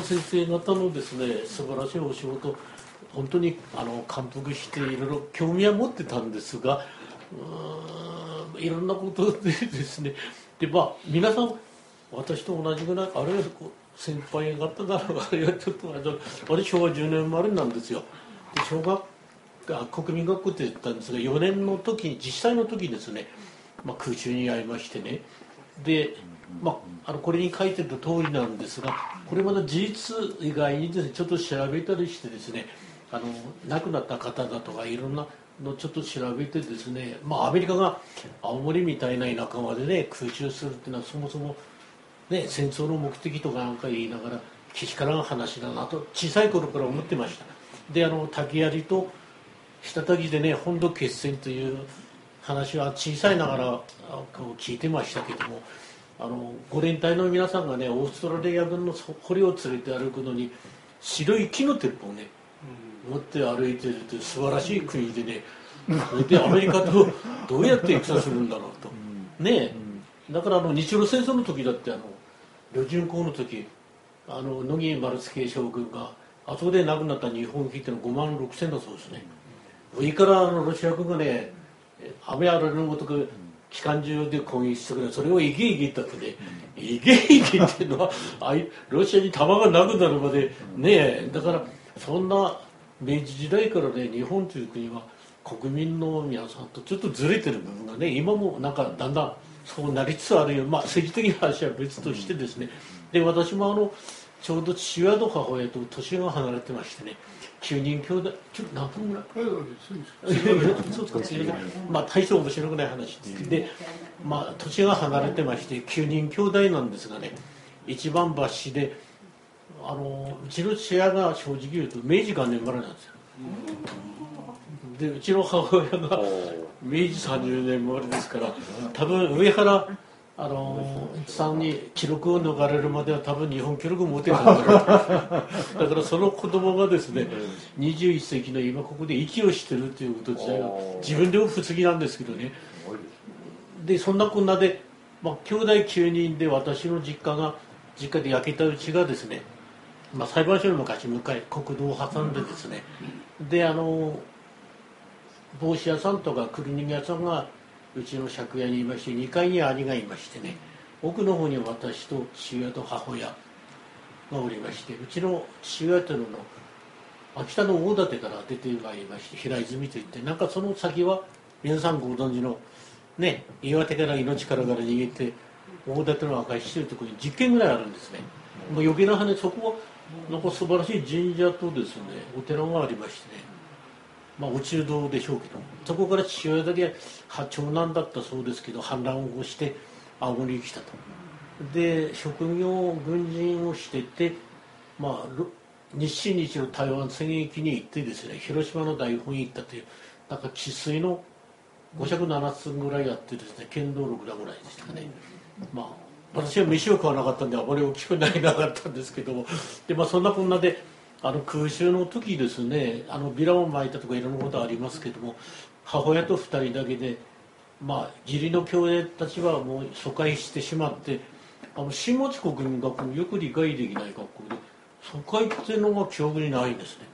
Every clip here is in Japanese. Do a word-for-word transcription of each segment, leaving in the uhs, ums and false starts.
先生方のですね素晴らしいお仕事、本当にあの感服していろいろ興味は持ってたんですが、うーんいろんなことでですね、でまあ皆さん私と同じぐらい、あれは先輩方だろう、あれはちょっとあの私昭和じゅうねん生まれなんですよ。で小学国民学校って言ったんですが、よねんの時に実際の時ですね、まあ、空襲に遭いましてね、で、まあ、あのこれに書いてる通りなんですが、これまだ事実以外にですねちょっと調べたりしてですね、あの亡くなった方だとかいろんなのちょっと調べてですね、まあアメリカが青森みたいな田舎までね空襲するっていうのはそもそもね戦争の目的とかなんか言いながらけしからん話だなと小さい頃から思ってました。であの竹槍と下たぎでね本土決戦という話は小さいながらこう聞いてましたけども、あのご連隊の皆さんがねオーストラリア軍の捕虜を連れて歩くのに白い木の鉄砲をね持って歩いてるという素晴らしい国でね、それでアメリカとどうやって戦するんだろうとねえ、だからあの日露戦争の時だってあの旅順港の時あの乃木丸助将軍があそこで亡くなった日本兵ってのはごまんろくせんだそうですね。上からあのロシア軍がね雨あられのごとく機関銃で攻撃してくれ、それをイゲイゲ言ったってね、イゲイゲっていうのはあいロシアに弾がなくなるまでねえ、だからそんな明治時代からね日本という国は国民の皆さんとちょっとずれてる部分がね今もなんかだんだんそうなりつつあるよ、まあ政治的な話は別としてですね、で私もあのちょうど父親と母親と年が離れてましてね、きゅうにん兄弟、ちょっと何分ぐらいそうですか、すいません、まあ大して面白くない話ですで、まあ年が離れてましてきゅうにん兄弟なんですがね、一番抜子であのうちの父親が正直言うと明治元年生まれなんですよ。でうちの母親が明治さんじゅうねん生まれですから、多分上原あのさんに記録を逃れるまでは多分日本記録を持ってたんだろうだからその子供がですねにじゅういっ世紀の今ここで息をしてるということ自体が自分でも不思議なんですけどね。でそんなこんなで、まあ、兄弟きゅうにんで私の実家が実家で焼けたうちがですね、まあ、裁判所の昔向かい国道を挟んでですね、であの帽子屋さんとかクリーニング屋さんがうちの借家にいまして、にかいに兄がいましてね、奥の方に私と父親と母親がおりまして、うちの父親というのの秋田の大館から出てまいりまして、平泉といって、なんかその先は皆さんご存知のね、岩手から命からから逃げて大館の赤石というところにじゅっけんぐらいあるんですね。もう余計な話、そこはなんか素晴らしい神社とですねお寺がありましてね、まあ、お中道でしょうけど、そこから父親だけ長男だったそうですけど反乱をして青森に来たと。で職業軍人をしてて、まあ、日清日露台湾戦役に行ってですね、広島の大本に行ったという、なんか治水のご尺ななつぐらいやってですね、剣道ろく段ぐらいでしたかね。まあ私は飯を食わなかったんであまり大きくなりなかったんですけども、で、まあ、そんなこんなであの空襲の時ですね、あのビラを撒いたとかいろんなことありますけども、母親とふたりだけで、まあ、義理の兄弟たちはもう疎開してしまって、あの新町国民学校よく理解できない学校で疎開っていうのが記憶にないんですね。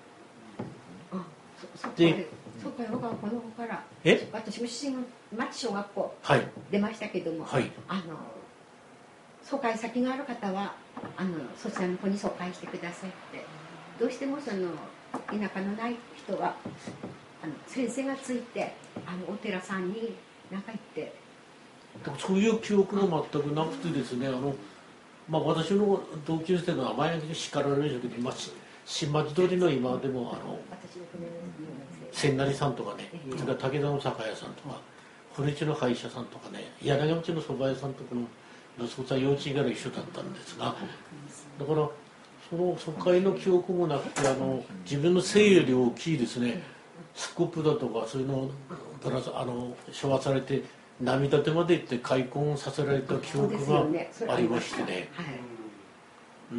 でそうか、僕はこの子からえ私も新町小学校出ましたけども、はい、あの疎開先がある方はあのそちらの子に疎開してくださいって、どうしてもその田舎のない人はあの先生がついてあのお寺さんに何か行って、 そういう記憶も全くなくてですね、あの、まあ、私の同級生の名前が叱られるんですけど、まあ、新町通りの今でもあの千成さんとかね、それから武田の酒屋さんとか古市の歯医者さんとかね、柳町の蕎麦屋さんとかの息子さん幼稚園から一緒だったんですが、だからその疎開の記憶もなくて、あの自分の性より大きいですねスコップだとかそういうのをぶらあの処罰されて波立てまで行って開墾させられた記憶がありましてね、うん、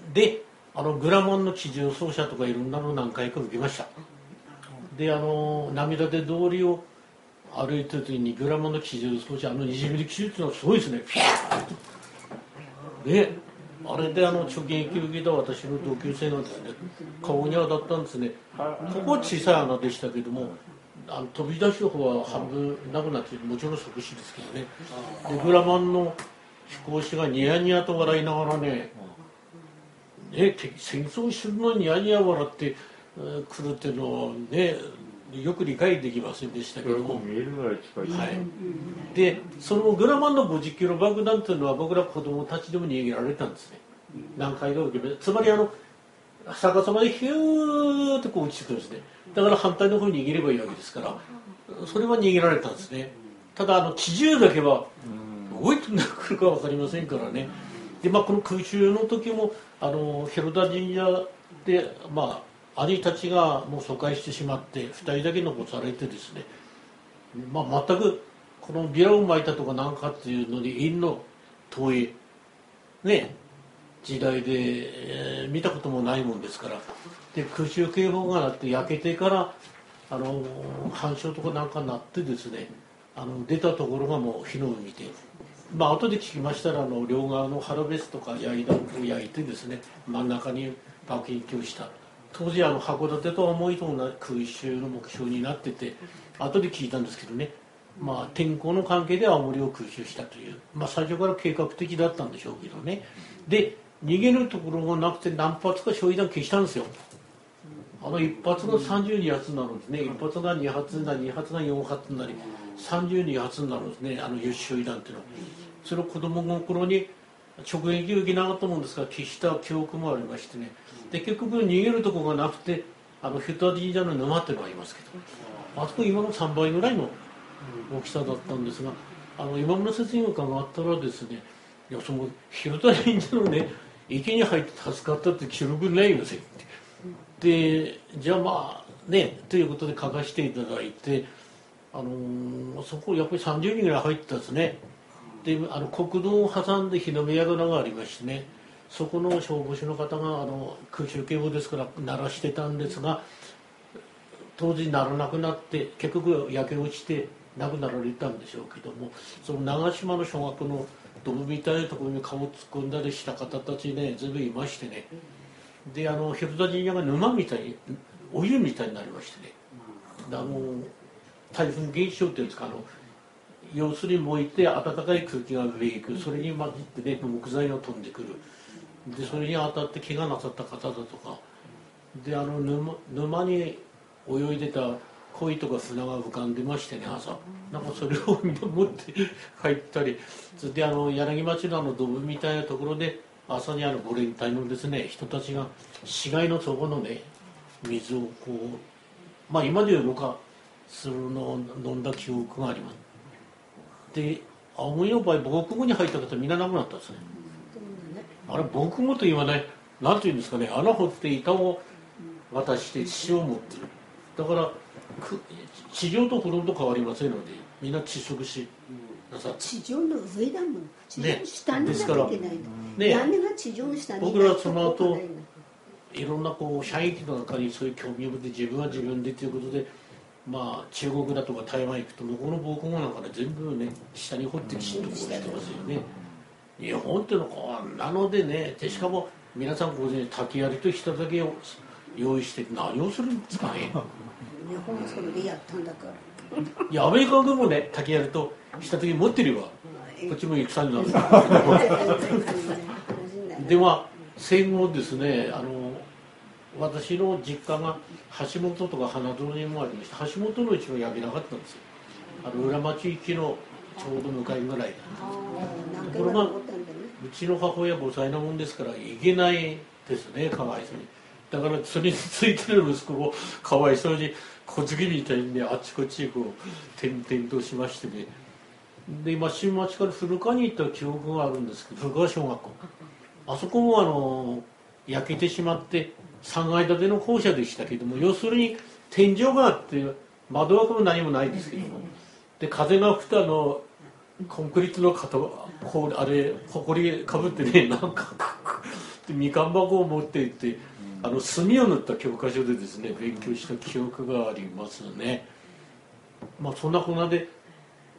であのグラモンの地上奏者とかいろんなの何回か受けました。であの波立て通りを歩いてる時にグラモンの地上奏者、あのにじゅうミリ機銃っていうのはすごいですね、フィャーッとね、 あれであの直撃を受けた私の同級生がですね、顔に当たったんですね。ここは小さい穴でしたけども、あの飛び出した方は半分なくなって、もちろん即死ですけどね。でグラマンの飛行士がニヤニヤと笑いながらね、ね戦争するのにニヤニヤ笑ってくるっていうのはね、よく理解できませんでしたけども、 見えるぐらい近い、 はい、でそのグラマンのごじゅっキロ爆弾というのは僕ら子供たちでも逃げられたんですね。何回か受けつまりあの逆さまでヒューッとこう落ちてくるんですね。だから反対の方に逃げればいいわけですから、それは逃げられたんですね。ただあの地中だけは動いてくるか分かりませんからね。で、まあ、この空襲の時もあの広田神社で、まあ、兄たちがもう疎開してしまってふたりだけ残されてですね、まあ、全くこのビラを巻いたとかなんかっていうのに陰の遠いね時代で、えー、見たこともないもんですから。で空襲警報が鳴って焼けてからあの半焼とかなんかなってですね、あの出たところがもう火の海で、まあ後で聞きましたらあの両側の腹ベスとか焼いたを焼いてですね、真ん中に爆撃をした。当時あの函館とは思いともない空襲の目標になってて、後で聞いたんですけどね、まあ天候の関係で青森を空襲したという、まあ最初から計画的だったんでしょうけどね。で逃げるところがなくて何発か焼夷弾消したんですよ。あの一発がさんじゅうに発になるんですね。一発がに発なりに発がよん発になりさんじゅうに発になるんですね、あの輸出焼夷弾っていうのは。それを子供の頃に直撃を受けなかったもんですから消した記憶もありましてね。で結局逃げるところがなくて、あの広田神社の沼っていうのがありますけど、あそこ今のさんばいぐらいの大きさだったんですが、あの今村先生が伺ったらですね、いやその広田神社のね池に入って助かったって記録ないんですよ。でじゃあまあねということで書かせていただいて、あのー、そこやっぱりさんじゅうにんぐらい入ってたんですね。であの国道を挟んで日の目櫓がありましてね、そこの消防士の方があの空襲警報ですから鳴らしてたんですが、当時鳴らなくなって結局焼け落ちて亡くなられたんでしょうけども、その長島の小学校のドブみたいなところに顔を突っ込んだりした方たちね、全部いましてね。であの広田神社が沼みたいにお湯みたいになりましてね、あの台風現象っていうんですか、あの要するに燃えて暖かい空気が上へ行く、それに混じってね木材が飛んでくる。でそれに当たって怪我なさった方だとかで、あの 沼, 沼に泳いでた鯉とか船が浮かんでましてね、朝なんかそれをみんな持って帰ったり、それであの柳町のあのドブみたいなところで朝にあのご連隊のですね人たちが市街の底のね水をこう、まあ今でいうろ過するのを飲んだ記憶があります。で青森の場合防空壕に入った方みんな亡くなったんですね。あれ防空壕と言わない、なんていうんですかね、穴掘って板を渡して血を持ってる。だから地上とフロント変わりませんのでみんな窒息しなさって、 地上の上だもん、地上の下になきゃいけないの、 ね、 屋根が地上の下に僕らその後いろんなこう射撃の中にそういう興味を持って自分は自分でということで、まあ中国だとか台湾行くと向こうの防空壕なんかで全部ね下に掘ってきちんとこうしてますよね。日本っていうのはこんなのでね、でしかも皆さんご存知竹槍と下竹を用意して何をするんですかね。 日本はそれでやったんだから。 いやアメリカ軍もね竹槍と下竹持ってるわ、こっちも戦になるでまあ戦後ですね、あの私の実家が橋本とか花園にもありまして、橋本のうちは焼けなかったんですよ。あの裏町行きのちょうど向かいぐらいで、ところがうちの母親ごさいなもんですから行けないですね、かわいそうに。だからそれについてる息子をかわいそうに小杉みたいにねあちこちこう転々としましてね。で今新町から古川に行った記憶があるんですけど、古川小学校あそこもあの焼けてしまってさんがい建ての校舎でしたけども、要するに天井があって窓枠も何もないですけども、で風が吹くとあのコンクリートの型こうあれほこりかぶってね、なんかでみかん箱を持って行ってあの墨を塗った教科書でですね勉強した記憶がありますね。まあそんなこんなで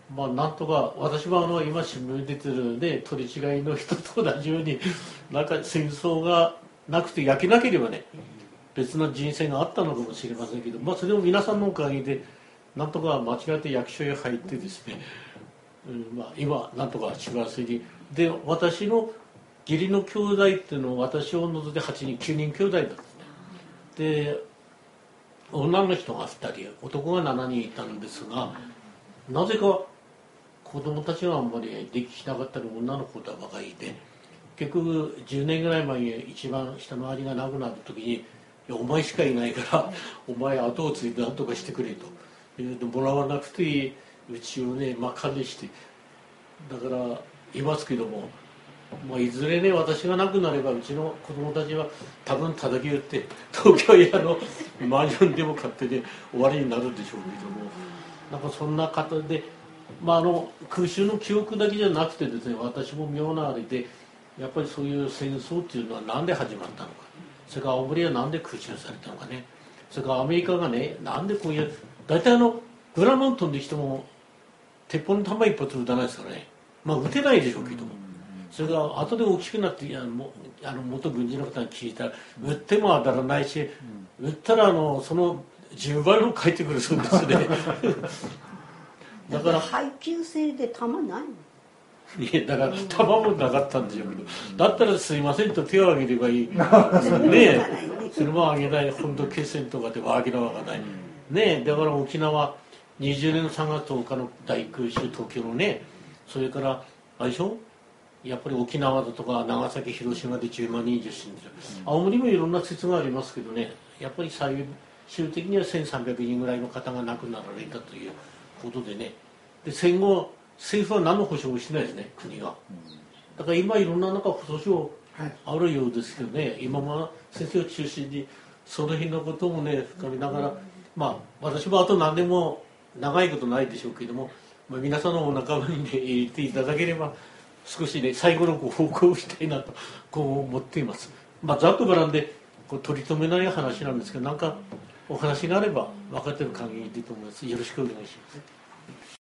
まあなんとか私はあの今新聞に出てるね取り違いの人と同じようになんか戦争がなくて焼けなければね別な人生があったのかもしれませんけど、まあ、それを皆さんのおかげでなんとか間違って役所へ入ってですね、うんまあ、今なんとか幸せにで私の義理の兄弟っていうのを私を除いてはちにんきゅうにん兄弟だったんですね。で女の人がふたり男がしちにんいたんですがなぜか子供たちがあんまりできなかったり女の子ばかりで結局じゅうねんぐらい前に一番下の兄が亡くなった時にいやお前しかいないからお前後を継いで何とかしてくれと言うともらわなくていいうちをね、まあ、管理してだからいますけども、まあ、いずれね私が亡くなればうちの子供たちは多分叩き打って東京屋のマンションでも買ってね終わりになるでしょうけどもなんかそんな方で、まあ、あの空襲の記憶だけじゃなくてですね私も妙なあれでやっぱりそういう戦争っていうのは何で始まったのかそれから青森は何で空襲されたのかねそれからアメリカがねなんでこういう大体あのグラナン飛んできても鉄砲の弾一発撃たないですからねまあ撃てないでしょうけどもそれが後で大きくなってあのあの元軍人の方に聞いたら撃っても当たらないし撃ったらあのそのじゅうばいも返ってくるそうですねだから配給制で弾ないのいやだから弾もなかったんでしょうけどだったらすいませんと手を挙げればいいねえそれも挙げない本土決戦とかでは挙げなわけないねえだから沖縄にじゅうねんのさんがつとおかの大空襲東京のねそれからあれでしょやっぱり沖縄だとか長崎広島でじゅうまんにん以上死んでる青森もいろんな説がありますけどねやっぱり最終的にはせんさんびゃくにんぐらいの方が亡くなられたということでねで戦後政府は何の保障もしてないですね国がだから今いろんななんか保障あるようですけどね、はい、今は先生を中心にその辺のこともね深めながらまあ私もあと何年も長いことないでしょうけども、まあ、皆さんのお仲間にね入れていただければ少しね最後のご報告をしたいなとこう思っています。まあざっと絡んでこう取り留めない話なんですけどなんかお話があれば分かってる限りでいいと思います。よろしくお願いします。